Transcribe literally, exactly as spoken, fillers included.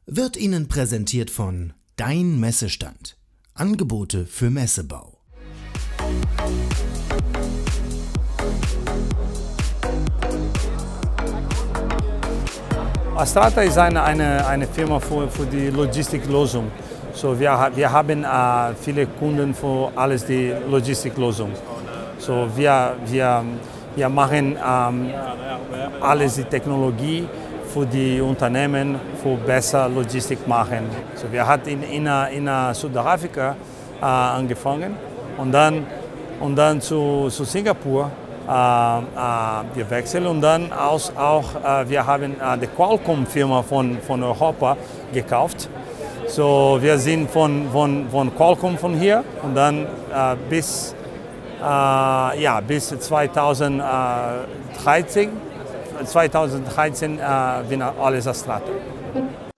wird Ihnen präsentiert von Dein Messestand. Angebote für Messebau. Astrata ist eine, eine, eine Firma für, für die Logistiklösung. So, wir, wir haben äh, viele Kunden für alles die Logistiklösung. So, wir, wir, wir machen ähm, alles die Technologie für die Unternehmen, für besser Logistik machen. So, wir haben in, in, in Südafrika äh, angefangen und dann, und dann zu, zu Singapur. Uh, uh, wir wechseln und dann aus, auch uh, wir haben uh, die Qualcomm-Firma von, von Europa gekauft. So, wir sind von, von, von Qualcomm von hier und dann uh, bis, uh, ja, bis zweitausenddreizehn, zweitausenddreizehn uh, bin alles Astrata.